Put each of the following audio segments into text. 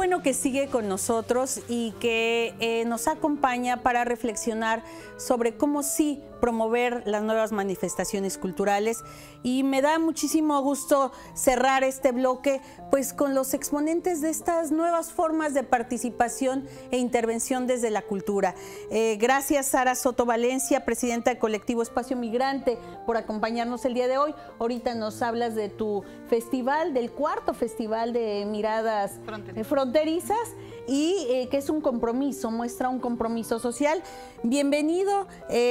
bueno que sigue con nosotros y que nos acompaña para reflexionar sobre cómo sí promover las nuevas manifestaciones culturales, y me da muchísimo gusto cerrar este bloque pues con los exponentes de estas nuevas formas de participación e intervención desde la cultura. Gracias, Sara Soto Valencia, presidenta del colectivo Espacio Migrante, por acompañarnos el día de hoy. Ahorita nos hablas de tu festival, del cuarto festival de miradas fronterizas, y que es un compromiso, muestra un compromiso social. Bienvenido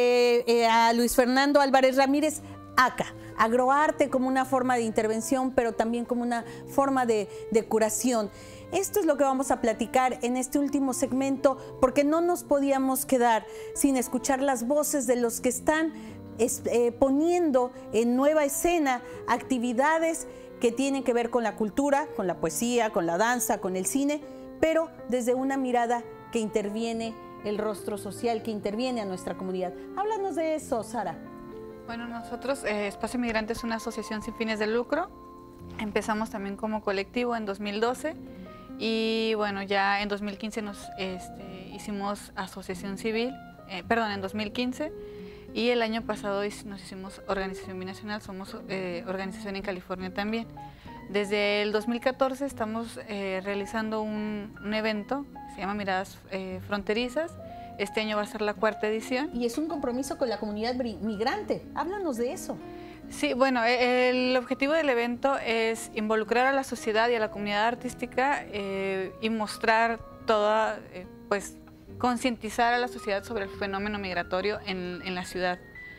a Luis Fernando Álvarez Ramírez, ACA, Agroarte como una forma de intervención, pero también como una forma de curación. Esto es lo que vamos a platicar en este último segmento, porque no nos podíamos quedar sin escuchar las voces de los que están poniendo en nueva escena actividades que tienen que ver con la cultura, con la poesía, con la danza, con el cine, pero desde una mirada que interviene el rostro social, que interviene a nuestra comunidad. Háblanos de eso, Sara. Bueno, nosotros, Espacio Migrante es una asociación sin fines de lucro. Empezamos también como colectivo en 2012 y bueno, ya en 2015 nos hicimos asociación civil, en 2015, y el año pasado nos hicimos organización binacional, somos organización en California también. Desde el 2014 estamos realizando un evento que se llama Miradas Fronterizas. Este año va a ser la cuarta edición. Y es un compromiso con la comunidad migrante. Háblanos de eso. Sí, bueno, el objetivo del evento es involucrar a la sociedad y a la comunidad artística y mostrar toda, concientizar a la sociedad sobre el fenómeno migratorio en la ciudad.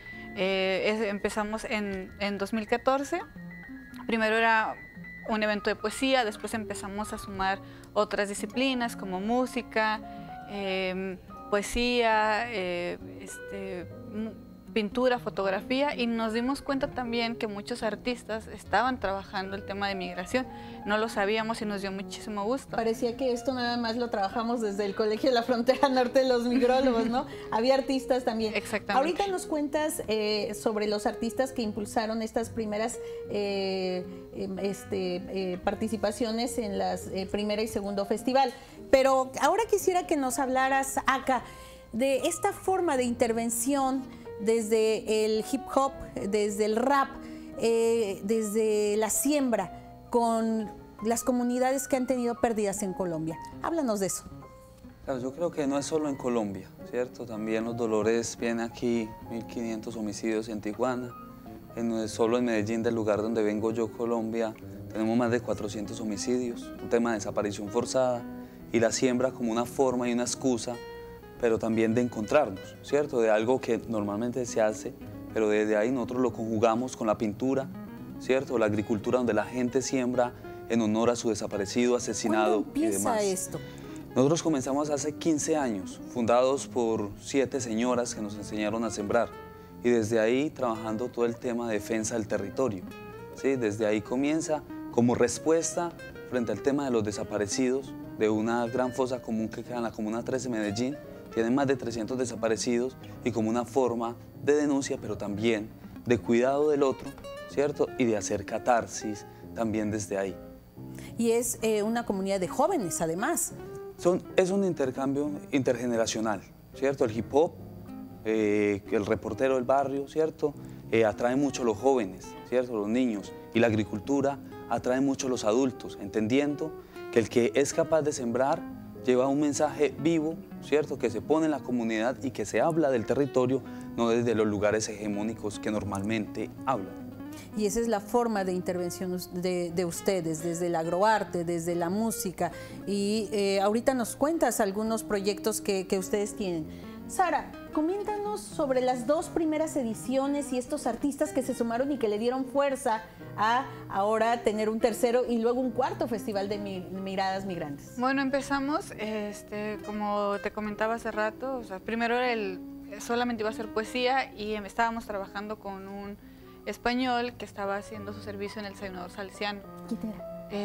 Empezamos en 2014. Primero era un evento de poesía, después empezamos a sumar otras disciplinas como música, poesía, pintura, fotografía, y nos dimos cuenta también que muchos artistas estaban trabajando el tema de migración. No lo sabíamos y nos dio muchísimo gusto. Parecía que esto nada más lo trabajamos desde el Colegio de la Frontera Norte de los Migrólogos, ¿no? Había artistas también. Exactamente. Ahorita nos cuentas sobre los artistas que impulsaron estas primeras participaciones en las primera y segundo festival. Pero ahora quisiera que nos hablaras, Aka, de esta forma de intervención desde el hip hop, desde el rap, desde la siembra con las comunidades que han tenido pérdidas en Colombia. Háblanos de eso. Claro, yo creo que no es solo en Colombia, ¿cierto? También los dolores vienen aquí, 1.500 homicidios en Tijuana. Solo en Medellín, del lugar donde vengo yo, Colombia, tenemos más de 400 homicidios, un tema de desaparición forzada, y la siembra como una forma y una excusa, pero también de encontrarnos, ¿cierto? De algo que normalmente se hace, pero desde ahí nosotros lo conjugamos con la pintura, ¿cierto? La agricultura, donde la gente siembra en honor a su desaparecido, asesinado y demás. ¿Cuándo empieza esto? Nosotros comenzamos hace 15 años, fundados por 7 señoras que nos enseñaron a sembrar, y desde ahí trabajando todo el tema de defensa del territorio, ¿sí? Desde ahí comienza como respuesta frente al tema de los desaparecidos, de una gran fosa común que queda en la Comuna 13 de Medellín. Tienen más de 300 desaparecidos, y como una forma de denuncia, pero también de cuidado del otro, ¿cierto? Y de hacer catarsis también desde ahí. Y es una comunidad de jóvenes, además. Es un intercambio intergeneracional, ¿cierto? El hip hop, el reportero del barrio, ¿cierto? Atrae mucho a los jóvenes, ¿cierto? Los niños. Y la agricultura atrae mucho a los adultos, entendiendo que el que es capaz de sembrar lleva un mensaje vivo, ¿cierto? Que se pone en la comunidad y que se habla del territorio, no desde los lugares hegemónicos que normalmente hablan. Y esa es la forma de intervención de ustedes, desde el agroarte, desde la música. Y ahorita nos cuentas algunos proyectos que ustedes tienen. Sara, coméntanos sobre las 2 primeras ediciones y estos artistas que se sumaron y que le dieron fuerza a ahora tener un tercero y luego un cuarto festival de miradas migrantes. Bueno, empezamos, como te comentaba hace rato, o sea, primero solamente iba a ser poesía, y estábamos trabajando con un español que estaba haciendo su servicio en el Salvador Salesiano. ¿Quién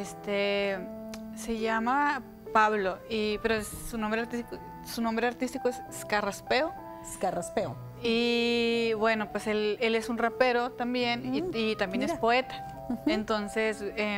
era? Se llama Pablo, pero su nombre artístico es Scarraspeo. Scarraspeo. Y bueno, pues él es un rapero también, y también es poeta. Entonces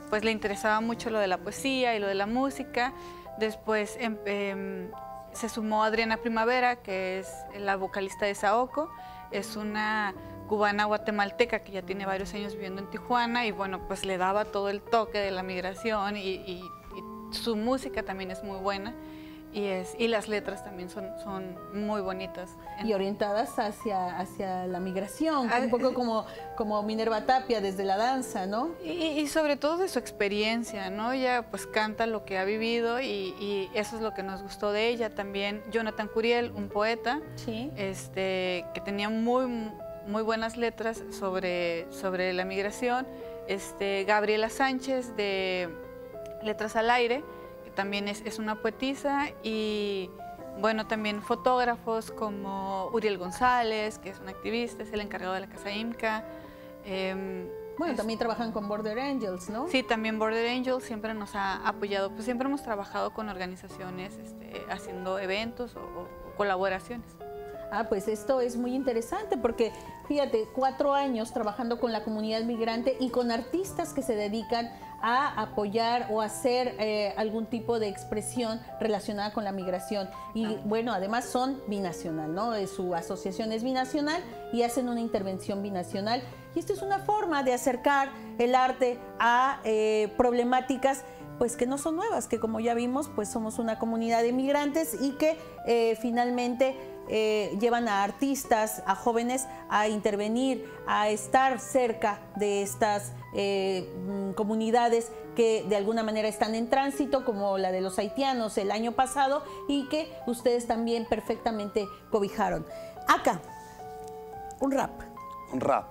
pues le interesaba mucho lo de la poesía y lo de la música. Después se sumó Adriana Primavera, que es la vocalista de Saoko, es una cubana guatemalteca que ya tiene varios años viviendo en Tijuana y bueno, pues le daba todo el toque de la migración y su música también es muy buena y las letras también son muy bonitas. Y orientadas hacia la migración, un poco como Minerva Tapia desde la danza, ¿no? Y sobre todo de su experiencia, ¿no? Ella pues canta lo que ha vivido y eso es lo que nos gustó de ella. También Jonathan Curiel, un poeta, sí, que tenía muy buenas letras sobre la migración. Gabriela Sánchez de Letras al Aire, que también es una poetisa, y bueno, también fotógrafos como Uriel González, que es un activista, es el encargado de la Casa IMCA. Bueno, también trabajan con Border Angels, ¿no? Sí, también Border Angels siempre nos ha apoyado, pues siempre hemos trabajado con organizaciones haciendo eventos o colaboraciones. Ah, pues esto es muy interesante porque, fíjate, 4 años trabajando con la comunidad migrante y con artistas que se dedican a apoyar o hacer algún tipo de expresión relacionada con la migración. Y bueno, además son binacional, ¿no? Su asociación es binacional y hacen una intervención binacional. Y esto es una forma de acercar el arte a problemáticas pues que no son nuevas, que como ya vimos, pues somos una comunidad de migrantes y que finalmente llevan a artistas, a jóvenes a intervenir, a estar cerca de estas comunidades que de alguna manera están en tránsito, como la de los haitianos el año pasado y que ustedes también perfectamente cobijaron. Acá, un rap. Un rap.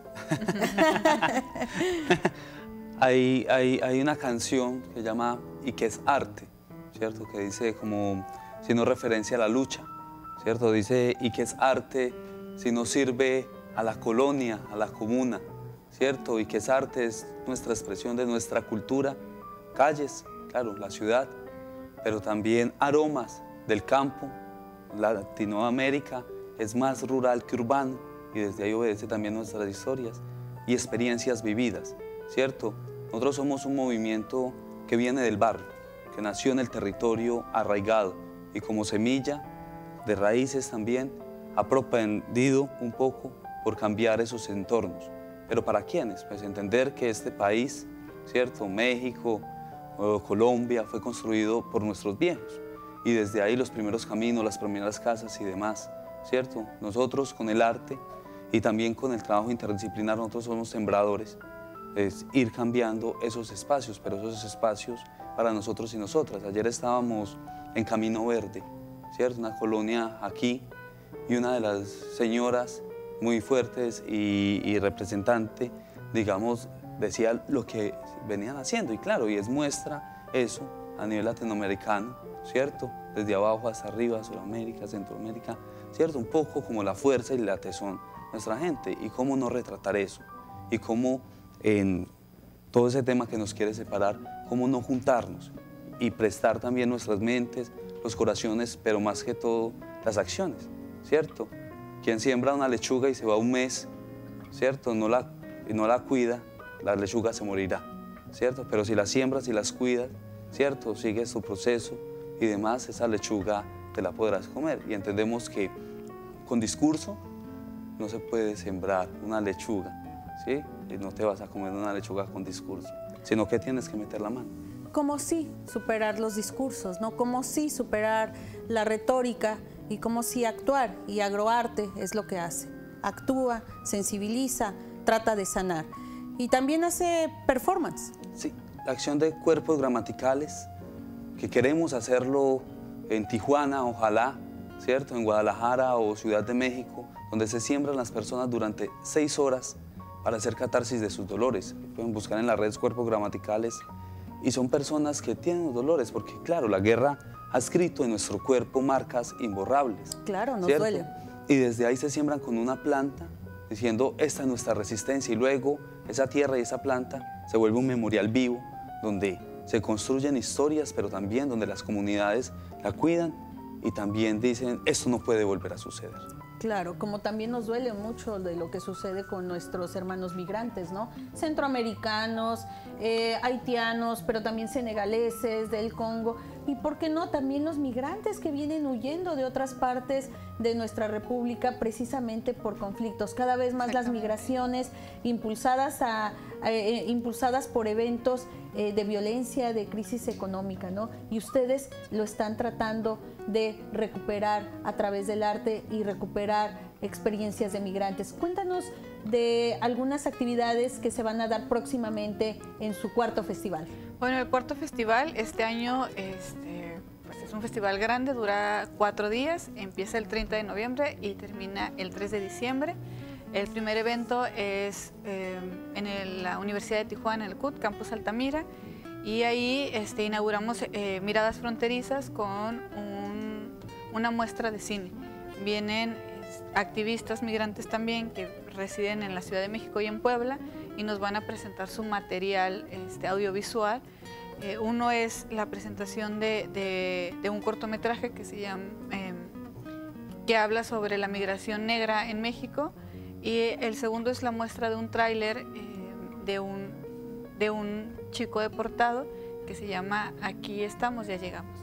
Hay una canción que se llama ¿Y qué es arte? ¿Cierto? Que dice como, si no referencia a la lucha, ¿cierto? Dice, ¿y qué es arte si no sirve a la colonia, a la comuna? ¿Cierto? ¿Y qué es arte? Es nuestra expresión de nuestra cultura, calles, claro, la ciudad, pero también aromas del campo. Latinoamérica es más rural que urbano y desde ahí obedece también nuestras historias y experiencias vividas, ¿cierto? Nosotros somos un movimiento que viene del barrio, que nació en el territorio arraigado y como semilla de raíces también ha propendido un poco por cambiar esos entornos. ¿Pero para quiénes? Pues entender que este país, ¿cierto? México, Colombia, fue construido por nuestros viejos y desde ahí los primeros caminos, las primeras casas y demás, ¿cierto? Nosotros con el arte y también con el trabajo interdisciplinar, nosotros somos sembradores, es ir cambiando esos espacios, pero esos espacios para nosotros y nosotras. Ayer estábamos en Camino Verde, ¿cierto? Una colonia aquí, y una de las señoras muy fuertes y representante, digamos, decía lo que venían haciendo, y claro, y es muestra eso a nivel latinoamericano, ¿cierto? Desde abajo hasta arriba, Sudamérica, Centroamérica, ¿cierto? Un poco como la fuerza y la tesón de nuestra gente, y cómo no retratar eso, y cómo en todo ese tema que nos quiere separar, cómo no juntarnos y prestar también nuestras mentes, los corazones, pero más que todo las acciones, ¿cierto? Quien siembra una lechuga y se va un mes, ¿cierto? No la cuida, la lechuga se morirá, ¿cierto? Pero si la siembras y las cuidas, ¿cierto? Sigues su proceso y demás, esa lechuga te la podrás comer. Y entendemos que con discurso no se puede sembrar una lechuga, ¿sí? Y no te vas a comer una lechuga con discurso, sino que tienes que meter la mano. ¿Cómo sí superar los discursos, ¿no? ¿Cómo sí superar la retórica y cómo sí actuar? Y Agroarte es lo que hace. Actúa, sensibiliza, trata de sanar. Y también hace performance. Sí, la acción de cuerpos gramaticales, que queremos hacerlo en Tijuana, ojalá, ¿cierto? En Guadalajara o Ciudad de México, donde se siembran las personas durante 6 horas para hacer catarsis de sus dolores. Pueden buscar en las redes cuerpos gramaticales y son personas que tienen los dolores, porque claro, la guerra ha escrito en nuestro cuerpo marcas imborrables. Claro, nos ¿cierto? duele. Y desde ahí se siembran con una planta diciendo, esta es nuestra resistencia, y luego esa tierra y esa planta se vuelve un memorial vivo donde se construyen historias, pero también donde las comunidades la cuidan y también dicen, esto no puede volver a suceder. Claro, como también nos duele mucho de lo que sucede con nuestros hermanos migrantes, ¿no? Centroamericanos, haitianos, pero también senegaleses, del Congo, y por qué no, también los migrantes que vienen huyendo de otras partes de nuestra república precisamente por conflictos. Cada vez más las migraciones impulsadas por eventos de violencia, de crisis económica, ¿no? Y ustedes lo están tratando de recuperar a través del arte y recuperar experiencias de migrantes. Cuéntanos de algunas actividades que se van a dar próximamente en su cuarto festival. Bueno, el cuarto festival este año pues es un festival grande, dura 4 días, empieza el 30 de noviembre y termina el 3 de diciembre. El primer evento es en la Universidad de Tijuana, en el CUT, Campus Altamira, y ahí inauguramos Miradas Fronterizas con una muestra de cine. Vienen activistas migrantes también que residen en la Ciudad de México y en Puebla y nos van a presentar su material audiovisual. Uno es la presentación de un cortometraje que se llama, que habla sobre la migración negra en México, y el segundo es la muestra de un tráiler de un chico deportado que se llama Aquí estamos, ya llegamos.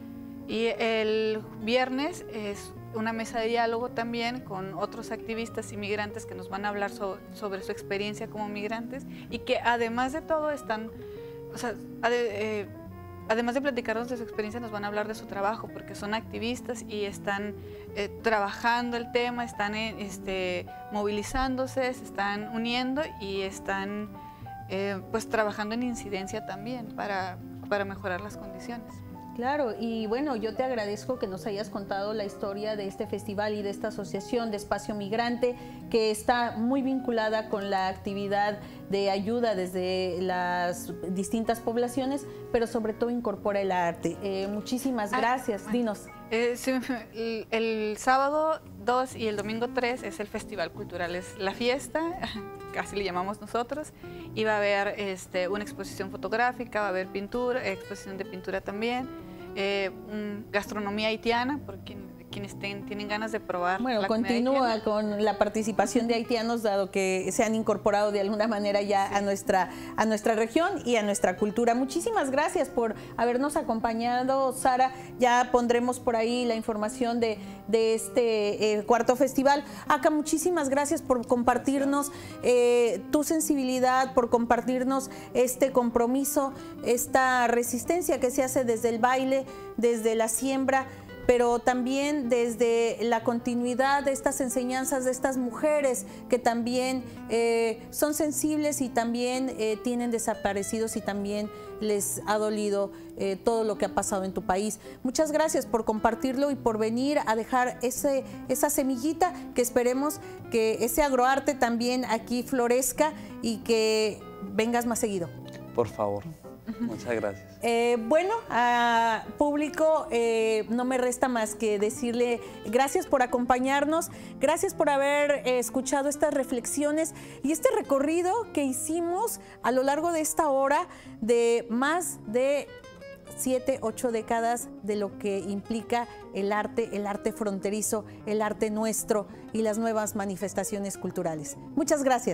Y el viernes es una mesa de diálogo también con otros activistas inmigrantes que nos van a hablar sobre su experiencia como migrantes, y que además de todo están, o sea, además de platicarnos de su experiencia, nos van a hablar de su trabajo, porque son activistas y están trabajando el tema, están movilizándose, se están uniendo y están pues trabajando en incidencia también para mejorar las condiciones. Claro, y bueno, yo te agradezco que nos hayas contado la historia de este festival y de esta asociación de Espacio Migrante, que está muy vinculada con la actividad de ayuda desde las distintas poblaciones, pero sobre todo incorpora el arte. Muchísimas gracias. Bueno, dinos. Sí, el sábado 2 y el domingo 3 es el Festival Cultural, es la fiesta, así le llamamos nosotros, y va a haber una exposición fotográfica, va a haber pintura, exposición de pintura también, gastronomía haitiana, por quienes tienen ganas de probar. Bueno, continúa con la participación de haitianos, dado que se han incorporado de alguna manera ya a nuestra región y a nuestra cultura. Muchísimas gracias por habernos acompañado, Sara. Ya pondremos por ahí la información de este cuarto festival. Aka, muchísimas gracias por compartirnos tu sensibilidad, por compartirnos este compromiso, esta resistencia que se hace desde el baile, desde la siembra, pero también desde la continuidad de estas enseñanzas de estas mujeres que también son sensibles y también tienen desaparecidos y también les ha dolido todo lo que ha pasado en tu país. Muchas gracias por compartirlo y por venir a dejar esa semillita, que esperemos que ese agroarte también aquí florezca y que vengas más seguido. Por favor. Muchas gracias. Bueno, público, no me resta más que decirle gracias por acompañarnos, gracias por haber escuchado estas reflexiones y este recorrido que hicimos a lo largo de esta hora de más de 7, 8 décadas de lo que implica el arte fronterizo, el arte nuestro y las nuevas manifestaciones culturales. Muchas gracias.